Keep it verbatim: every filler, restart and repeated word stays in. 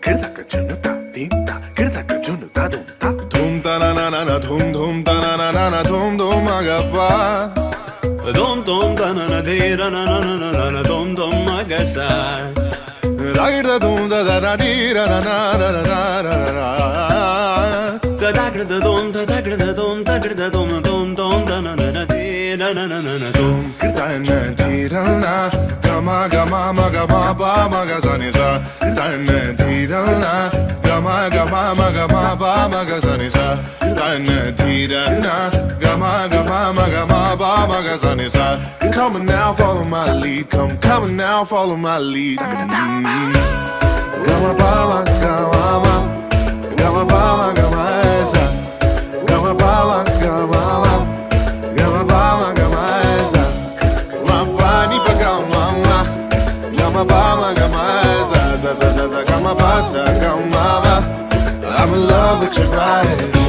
Kirdaka chunu ta dim ta, kirdaka chunu ta dum ta. Dum ta na na na na, dum dum ta na na na na, dum dum agapa. Dum dum ta na na de ra na na na na na, dum dum agasa. Da da dum da da da di ra na na na na na na. Da da da dum da da da dum da da dum dum dum da na na na de ra na na na na dum. Ta na di ra na, gama gama ma gama ba ma ga sa ni sa. Ta na di ra na, gama gama ma gama ba ma ga sa ni sa. Ta na di ra na, gama gama ma gama ba ma ga sa ni sa. Come on now, follow my lead. Come, come on now, follow my lead. Gama ba ma gama ma, gama ba ma gama sa. Gama ba ma gama ma, gama ba ma gama sa. Ma ba ni pa gama ma, gama ba ma gama sa sa sa sa sa gama ba sa gama ma. I'm in love with your vibe.